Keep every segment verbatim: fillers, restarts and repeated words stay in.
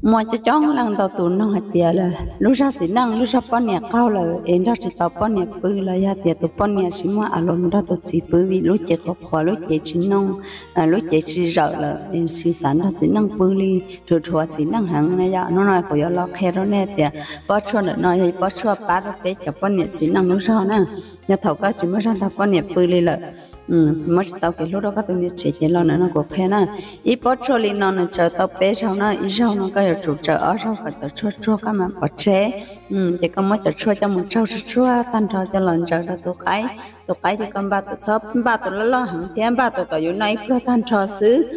mua cho chó lần tàu tụi nó hạt tiền là lúc ra xí năng lúc ra bao nhiêu cao là em ra chỉ tàu bao nhiêu bự là hạt tiền tụi bao nhiêu chỉ mua alo ra tụi chỉ bự vì lúc chỉ có khóa lúc chỉ chỉ nông à lúc chỉ chỉ rợ là em xí sản ra xí năng bự đi rồi thua xí năng hàng này giờ nó nói có giờ lo khe đó nè tiền bao chua là nói hay bao chua ba đó bé cho bao nhiêu xí năng lúc ra nè nhà thầu cá chỉ mua ra tàu bao nhiêu bự đi là ừ mất tao cái lúc đó các tụi chị chỉ lo nữa nó có phe na ít bớt cho linh nó nó chờ tao bé sau nó ít sau nó cái chủ chờ ở sau phải tao chua chua cái mà bớt chế ừ chỉ có mất chờ chua cho một trâu chua tan trâu cho lần chờ đó tụi cái tụi cái thì con ba tụi shop ba tụi lo lo hàng tiền ba tụi cái này pro tan trâu xứ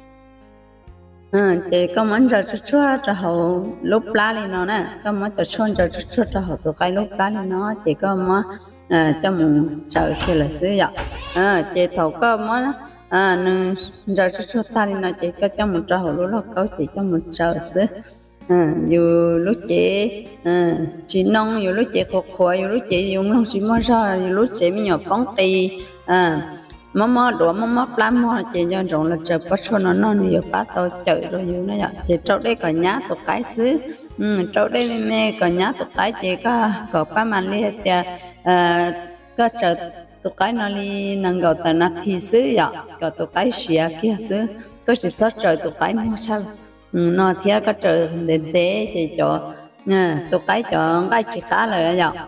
ừ chỉ có mất chờ chua cho hậu lúc lá lên nó nè có mất chờ chua chờ chua cho hậu tụi cái lúc lá lên nó chỉ có mất à cho mình chờ kia là xứ vậy à chị thầu có món à nên giờ cho cho ta đi nói chị có cho một trâu lúc đó có chị cho một trâu xứ à dù lúc chị à chị nông dù lúc chị khổ khổ dù lúc chị dùng lòng chị mua ra dù lúc chị mới nhỏ bóng tì à mò mò đũa mò mò plám mò chị cho rộng là chờ bắt cho nó nó nhiều bắt tao chờ rồi dù nó vậy chị trâu đây cả nhá tụi cái xứ ừ trâu đây mẹ cả nhá tụi cái chị có có ba màn li thì à có chờ tụi cái nó đi năng gạo tận nát thì xứ vậy có tụi cái xìa kia xứ có chỉ sót chờ tụi cái mua sao nó thì có chờ đến thế thì cho nè tụi cái cho cái chỉ khá là vậy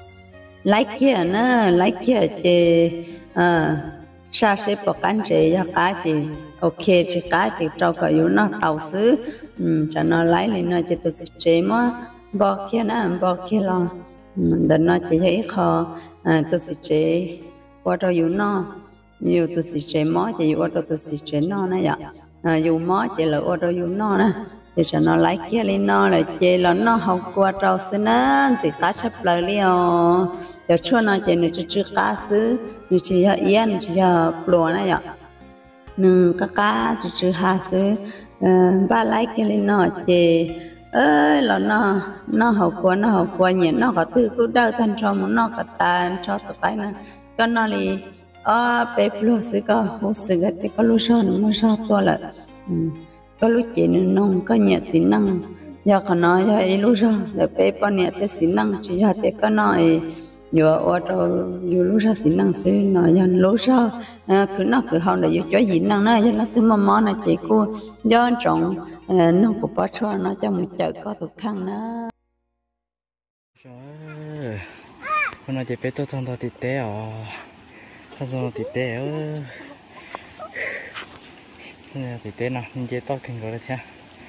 lấy kia nữa lấy kia thì à sa sẽ bỏ cán chế cho cái thì ok chỉ cái thì trâu cái yếu nó tàu xứ cho nó lấy lên nó chỉ tụi chế mà bỏ kia nè bỏ kia lo để nó chỉ thấy khó tụi chế qua trâu yếu nó nhiều tụi chế mó chỉ qua trâu tụi chế nó này vậy dù mó chỉ là qua trâu yếu nó nè thì cho nó lấy kia lên nó là chế là nó học qua trâu xứ nó chỉ cá sắp lời liao giờ cho nó chỉ nó chỉ chỉ cá xứ nó chỉ cho yên chỉ cho lúa này vậy nương cá cá chỉ chỉ hà xứ ba lấy kia lên nó chỉ ơi là nó nó học qua nó học qua nhỉ nó có từ cứ đau thân trong nó có tan cho tụi cái này cái nó đi ở bếp lúa xứ có hút xứ cái thì có lúa sơn nó sao to lại có lúc chị nông có nhẹ xí năng giờ còn nói cho ấy lúc rồi để bé bao nhẹ tới xí năng chỉ là tới có nói nhiều ở đâu nhiều lúc ra xí năng xí nói giờ lúc rồi cứ nó cứ hòng để cho gì năng này cho nó tới mà món này chị cô do trọng nó cũng bắt cho nó cho một chợ có thuộc khăn nữa hôm nay chị bé tôi trong đó thì té à trong thì té nè thì tên nào mình chơi to kinh rồi đấy thế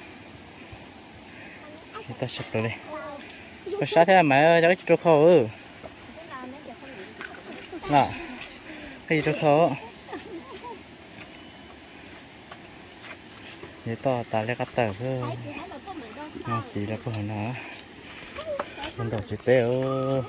chúng ta sắp rồi đây có sao thế mẹ ơi cháu cho khô ừ nè cái gì cho khô vậy to ta lấy cắt tờ chứ chỉ là câu hỏi nào con đầu chỉ té ơi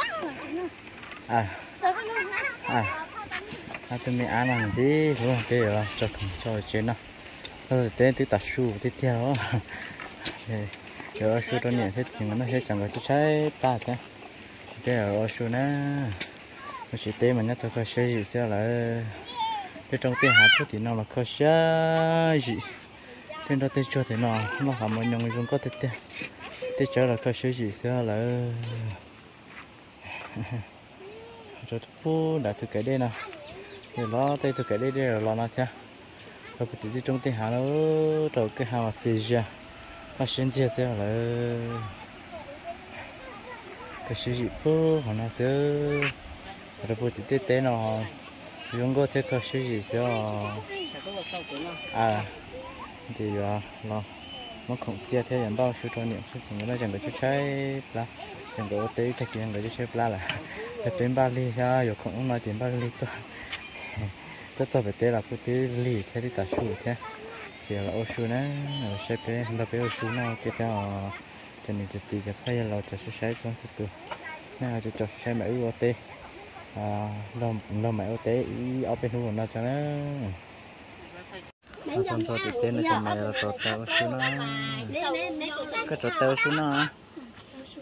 à à à tụi mình ăn làm gì đúng không cái là cho thằng cho chuyện nào rồi tên tôi đặt su tiếp theo rồi su đó nhẹ thế thì nó sẽ chẳng có chút trái ba thế cái ở su nó nó chỉ tên mà nhớ tôi có chơi gì sao là cái trong tên hạt thì nó là có chơi gì tên đó tên cho thì nó nó hàm một nhông dùng có tiếp theo tên cho là có chơi gì sao là rồi phu đã thực cái đây nào thì nó đây thực cái đây đây là nó thế rồi cái tí trong tên hàng nó rồi cái hàng mặt gì ra nó xuyên chia sẻ là cái sự gì phu họ nó sẽ rồi cái tí tên nó dùng có thể có sự gì sao à thì là nó nó không chia theo dạng bao số tròn niệm số chỉ nó chẳng có chút trái là chẳng có tế thực hiện cái chút trái là là cái tên ba ly ha rồi không nói tiền ba ly tôi tất cả phải tế là cái tế ly theo đi tả số thế chỉ là ô số này ở xe bé là bé ô số nào cái theo cho nên chỉ chỉ phải là cho số trái trong số từ nào cho cho xe máy ô tê à lo lo máy ô tê ở bênนู้นnó cho nó xong rồi thì tên nó cho mày là trộn tao số nó cái trộn tao số nó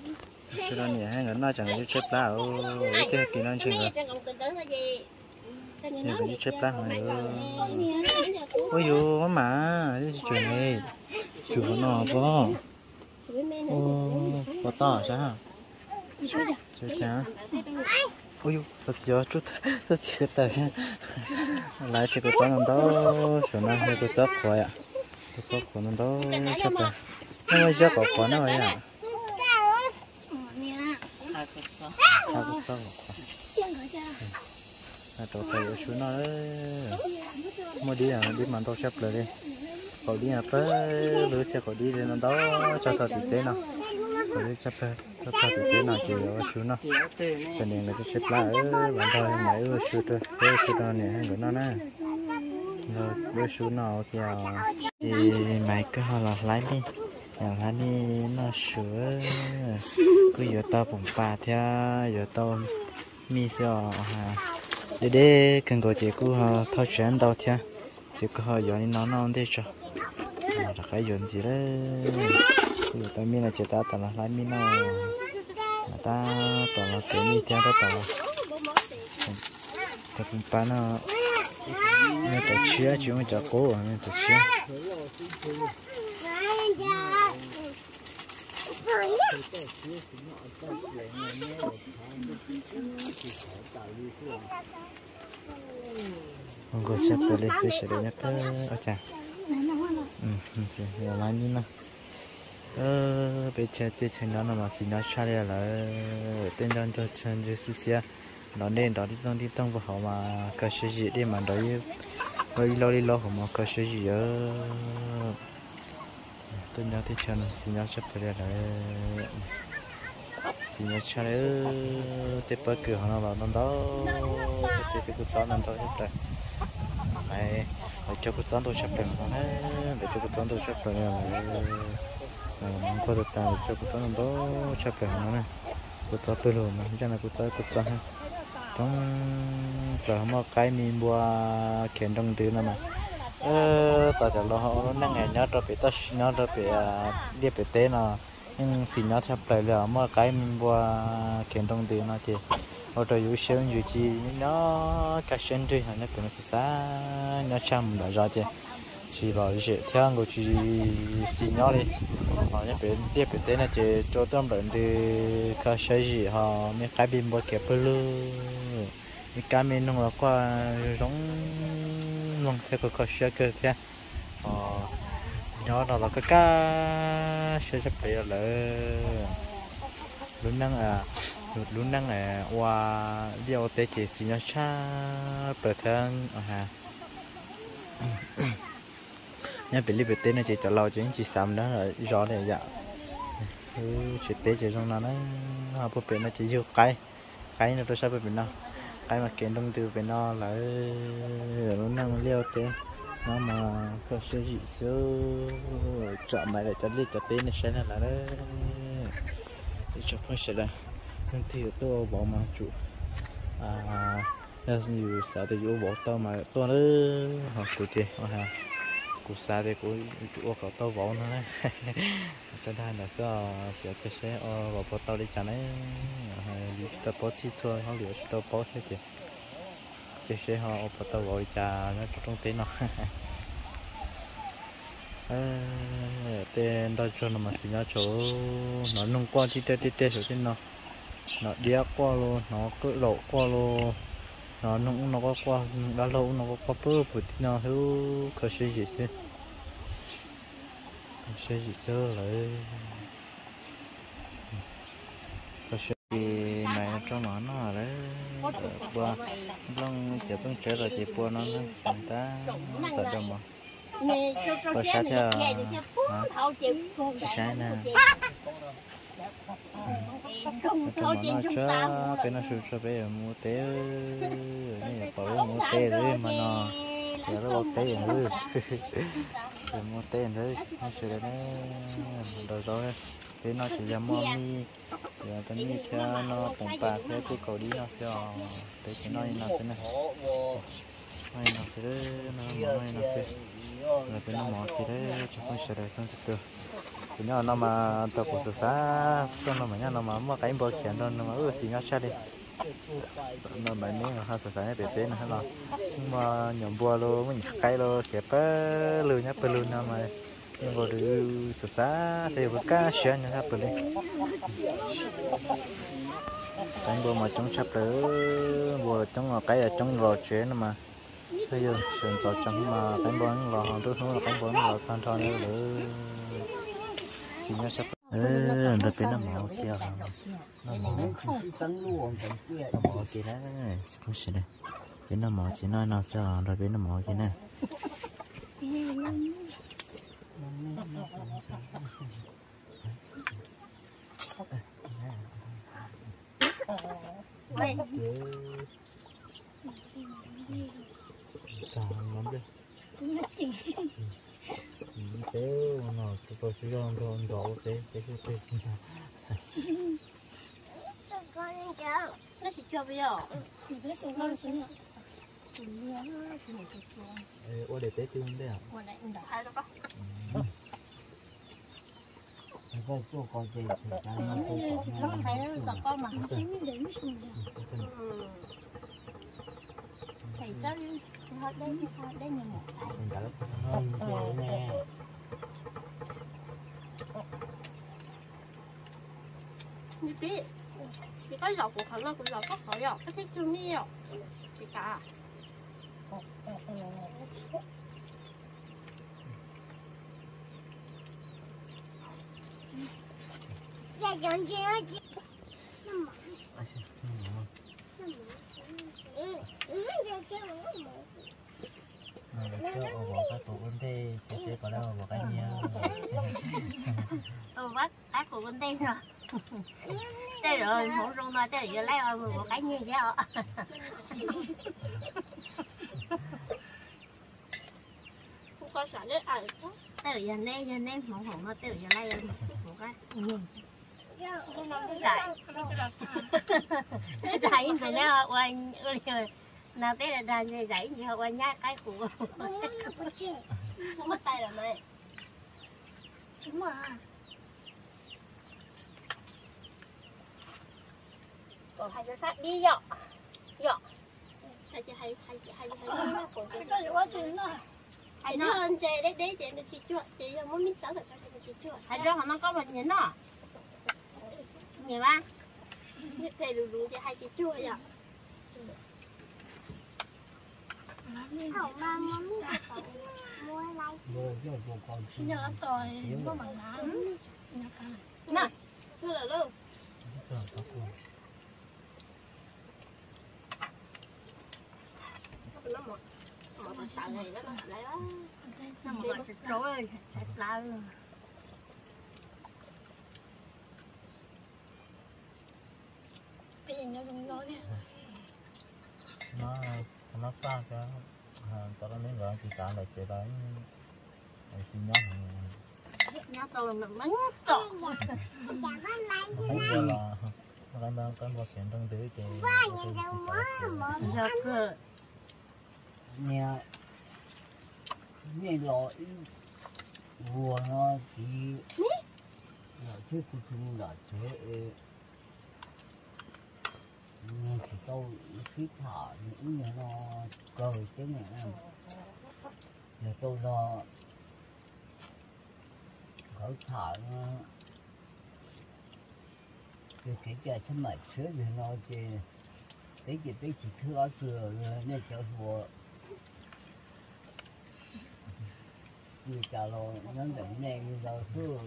số nó nhỉ hay là nó chẳng có chết lá ở cái kia nó chẳng có Này phải chép lá này ôi dồi mà cái chuyện này chủ nó có ô có to sao chưa chả ôi dồi thật giờ chút thật chỉ cái tay lại chỉ có cho nó đó chỗ nào hay có chớp khỏi ạ có chớp của nó đó chớp này nó mới chớp có quả nó vậy à hai cái sao à chỗ tay ở xuống nó đấy mua đi à đi mà đâu chớp rồi đi cậu đi à tới lứa xe cậu đi lên nó đó cho thật thực tế nào cậu đi chớp cho thật thực tế nào chỉ ở xuống nó cho nên là cái xếp lá ở bạn thôi máy ở xuống thôi ở xuống nó này hay của nó nè rồi ở xuống nó kìa thì máy cứ họ là lái đi nhà lái đi nó sửa cứ giờ tao bùng bà theo giờ tao mi sao ha để để cần gọi chị cứ họ thao chuyển đâu theo chị cứ họ giờ nó nó đi cho là cái chuyện gì đấy cứ tao mi là chị ta tao là lái mi nó mà ta tao là cái mi theo đó tao tao bùng bà nó nên tao chia chuyện với cháu cố nên tao chia không có xếp tới đây tôi sẽ để nhắc tới ở chả ừ thì giờ lại như nào ờ bây giờ thì thành nó mà xin nó xa đây là tên trong cho chân cho xí xí nó nên đó đi tông đi tông vào họ mà có sự gì đi mà đối với lo đi lo họ mà có sự gì ở tên nó thì chân xin nó sắp tới đây là xin nó xa đây tiếp bất cứ họ nào vào nó đó thì cái cuộc sống nó đó hết rồi này để cho cuộc sống tôi sắp tới nó để cho cuộc sống tôi sắp tới là không có được tạo cho cuộc sống nó đó sắp tới nó này cuộc sống tôi luôn mà cho nên cuộc sống cuộc sống trong giờ mà cái mình mua kiện đồng tiền mà ờ tại sao nó năng ngày nhớ cho bị tao nhớ cho bị đi bị té nó nhưng xin nhớ sắp tới là mà cái mình mua kiện đồng tiền nó chị ở đâyอยู่เชื่ออยู่จีเนาะcái sinh trí hay là cái nó xa nó chăm là ra chứ chỉ bảo gì theo người chỉ xin nhau đi họ nhớ bên tiếp bên tên là chỉ cho tâm bệnh thì cái sinh gì họ mới cái bên bao kẹp luôn cái mình nó là qua giống luôn theo cái cái sinh cái thế họ nhớ đó là cái cái sinh sắp tới là luôn năng à luôn năng là qua điều tế chỉ xin nhớ cha bờ thân à nhớ bị liệp tế này chỉ cho lâu chứ chỉ sắm đó là rõ này dạ chỉ tế chỉ trong nó nó họ bữa bên nó chỉ vô cái cái nó tôi sao bên nó cái mà kiện đông từ bên nó là luôn năng liều tế nó mà có sự gì xưa chọn mày để cho đi cho tế này sẽ là đó cho phải sẽ là không thì tôi bỏ mà chủ à nếu như sao thì tôi bỏ tao mà tôi nữa học cụ thể ha cụ sao thì cụ chủ có tao bỏ nữa đấy cho nên là sao sẽ sẽ sẽ bỏ bỏ tao đi chả đấy vì tao bỏ chi thôi không liệu tao bỏ thế chứ chỉ sẽ họ bỏ tao bỏ đi chả nó trong tên nó tên đó cho nó mà xin nó chỗ nó nung qua chi tê tê tê số tên nó nó đĩa qua luôn nó cứ lộ qua luôn nó nó nó có qua đã lâu nó có qua bơ bự nó hữu có sự gì chứ có sự gì chứ lại có sự gì mày cho nó nó đấy qua long sẽ vẫn trở lại chỉ qua nó nó chúng ta tự động mà có sao theo chỉ sai nè trong nó cho cái nó sụt cho bây giờ mua té này bảo mua té rồi mà nó giờ nó té rồi rồi mua té rồi nó sụt đấy rồi rồi thế nó chỉ là mua mi giờ tao mi theo nó bùng bạc theo cái cầu đi nó sẽ để cái nó nó sẽ này nó sẽ nó nó nó sẽ là cái nó mỏ thì đấy cho con sẽ được xong từ thì nó mà tao cũng sợ xa cho nó mà nhá nó mà mua cái bơ chén đó nó mà ư xí nhá đi nó bài miếng là hai sợi để tên hay là mà nhom bùa luôn mình cây luôn kẹp á lươn nhá bự lươn nào mà nhưng mà được sợi sá thì vừa cá sén nhá bự lên cánh bùa mà trong sắp tới bùa trong cái ở trong lò chuyện mà bây giờ sườn sọt trong mà cánh bùa lò hàng trước nó là cánh bùa lò than than nữa nữa xin nhá sắp ê nó bên nó màu kia nó màu nó màu kia đấy không xin đây bên nó màu chỉ nói nó sẽ rồi bên nó màu kia này càng lắm đấy thế nó tôi sẽ cho nó đổ thế thế thế nó chỉ cho bây giờ ô để té tương đấy à cái chỗ có gì thì cái nó chỉ có thấy nó là con mà thầy sao họ đây họ đây nhiều một cái không chơi nè 你别，你个老虎可能个老个好呀，他这就没有，这个。 在中间要去。嗯嗯，这这我没。 cho ở bỏ cái tủ bên đây cái cái có đâu bỏ cái nhá Ừ bắt cái của bên đây rồi. Đây rồi không rung nói đây giờ lấy rồi một cái như vậy ạ. Không có sợ đấy à. Đây là giờ này giờ này không không nó đây là giờ lấy một cái như. Đại. Đại phải nó quay nào bé là đàn dây dãy gì họ nhát cái của không mất tay rồi mày chúng mà còn hai đứa khác đi dọ dọ hay hay hay hay hay hay cái gì quá trình nữa hay nó hơn chơi đấy đấy để nó chỉ chuột để cho muốn mình sáu được cái nó chỉ chuột hay cho nó có một nhẫn đó nhiều ba thầy lù lù thì hay chỉ chuột vậy Không mà mami mua lại. mua cho cô con Chị nhớ tỏi có mảng lá nè chưa là luôn nó một một xào này đó lấy đó nó một rồi sạch lá luôn cái gì nó dùng nó đi nó nó ta cái tao nói rồi chị cả lại chị đấy xin nhớ nhá tôi là bánh trộn thấy chưa là cái bên cái bộ chuyện trong tứ chị giờ cơ nè nè lọ vua nó chỉ là chứ cũng không là thế nghe thì tôi khí thở những nhà nó cười cái này nè giờ tôi lo khởi thở nó cái cái cái sớm mai sớm thì nó chỉ cái gì cái chỉ thưa chưa nên cho vua người trả lời nó định nè như giờ cứ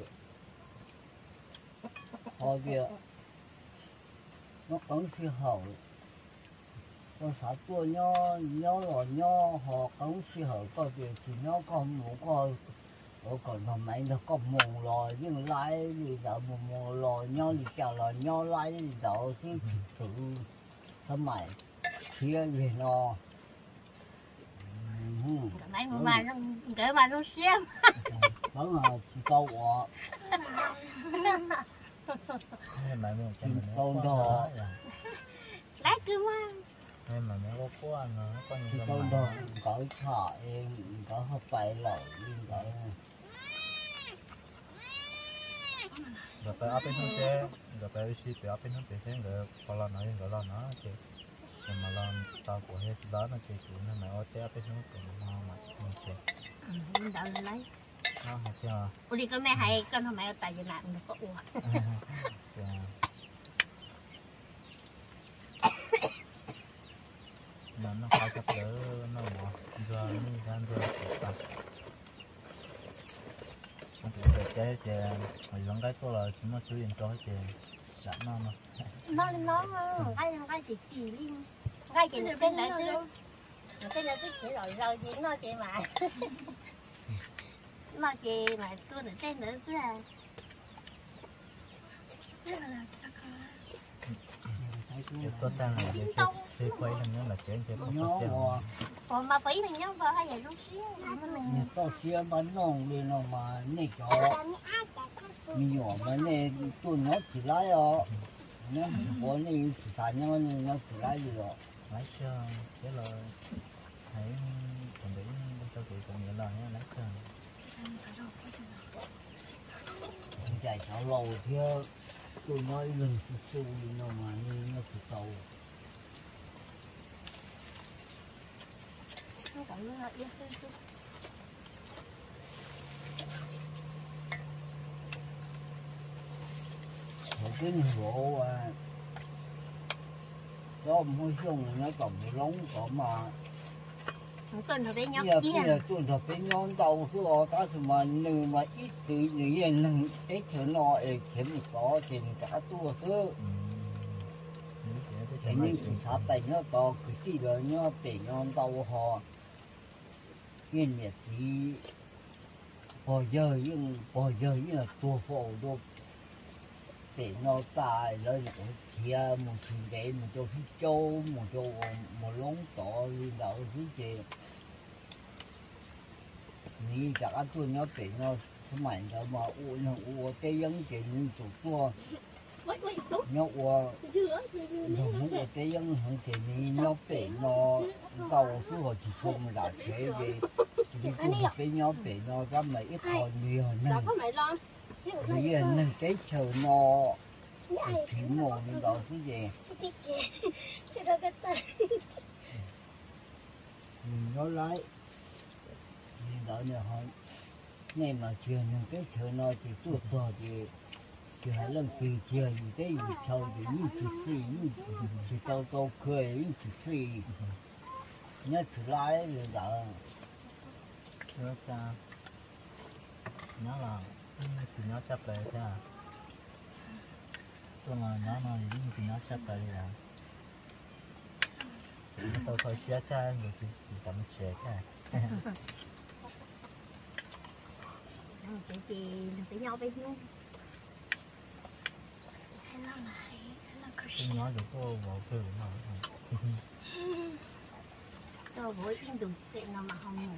họ kia nó cũng siêu hậu con xã tua nho nho lò nho họ cũng siêu hậu coi việc thì nó còn một coi ở còn hôm nay nó có mù lò nhưng lại thì đậu mù mù lò nho thì chào lò nho lại thì đậu xí tự sớm mày kia gì nó nãy mà nó kể mà nó xem vẫn là câu họ em mà mình cái mình câu đó lấy cứ mà em mà nó có quá nó có những cái câu đó có thọ em có hợp bài lẩu nhưng có rồi phải áp bên hông xe rồi phải xí phải áp bên hông xe rồi còn lo nói rồi lo nó thì mà lo tao của hết đó nó chỉ chủ nó mày ở té bên hông cũng ngon mà không xe Mình đợi lên lấy. nó học chưa Ủa đi con mẹ hay con hôm nay tại Việt Nam được có ủa. mà nó phải sắp đỡ nó mà giờ như gian giờ tập nó cũng được chơi chơi hồi lần cái có là chúng nó sử dụng cho chơi đã nó mà Nó lên nó ngay ngay chỉ chỉ đi ngay chỉ được bên lại chứ cái này cái chỉ rồi rồi chỉ nó chị mà nó chị mà tôi được cái nữa chứ à cái có tan là chơi chơi quay là nhớ là chơi chơi không có chơi còn mà phí thì nhớ vào hay vậy lúc xíu Nhà tao xia bánh nông đi nó mà nè cho mình nhỏ mà nè tôi nó chỉ lái ọ nó có nè chỉ xài nhau nó chỉ lái gì rồi lấy cho cái là hãy chuẩn bị cho tụi con nghĩa là nhé lấy cho chạy cháu lâu thì tôi nói lần su su nó mà như nó chỉ tàu nó còn nó yên một cái bộ à đó mỗi chung nó còn một lóng có mà không cần phải nhóc giờ kia bây giờ tôi thật phải nhón đầu số ta sự mà nếu mà ít tự nhiên nâng cái thứ nọ để kiếm được có tiền cả tua số thế nhưng sự sát tay nó to cứ chỉ là nó để nhón đầu họ nguyên nhiệt thì bao giờ nhưng bao giờ nhưng là tua phổ đâu để nó tài lên của kia một chuyện để một chỗ phía châu một chỗ một lóng to đi đậu phía trênนี่จากอันตัวนี้เป็นเราสมัยเรามาอ้วนอ้วนแต่ยังเก่งสุดตัวเนาะอ้วนเราหัวแต่ยังหังเก่งนี่เนาะเป็นเนาะเราสู้หัวจีชมเราเฉยไปดีกูเป็นเนาะเป็นเนาะก็ไม่ítคนเดียวนั่นนี่นั่นใจเฉยเนาะถึงโมนี่เราสิเจnó lấy đó là họ ngày mà chiều những cái chợ nó chỉ tuột rồi thì chỉ hai lần từ chiều thì cái gì châu thì những chỉ xì những chỉ tao tao cười những chỉ xì nhớ chỉ lái rồi đó nhớ cha nhớ là sự nhớ chấp lại cha tôi mà nhớ nó những sự nhớ chấp lại là tôi thôi chia cha rồi thì chỉ dám chia cái chị chị với nhau với nhau tôi nói được có bộ phim mà tôi với yên được chuyện nào mà không ngủ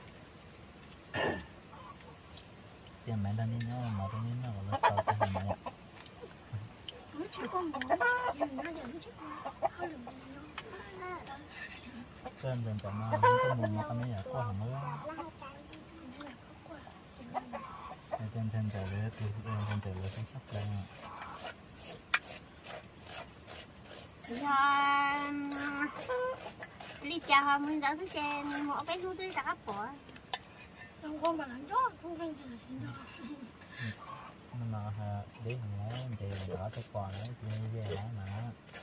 tiền mẹ đang đi nhớ mà tôi nhớ là nó tao cái gì vậy nó chỉ có một nhưng nó đều chỉ có không được trên trên tận mà cái mồm nó cái này có hàng mới trên trên trời để từ trên trời để xuống sắp đây đi chào mình đã tới xe một cái thứ tới đá bỏ không có mà làm cho không phải là xin cho nhưng mà để thằng ấy thì đỡ cái quà đấy thì như vậy đấy mà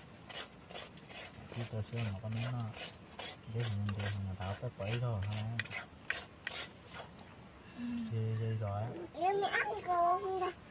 khi tôi xem một cái miếng nó để thằng thì thằng tạo cái quẩy thôi ha thì rồi Em ăn cơm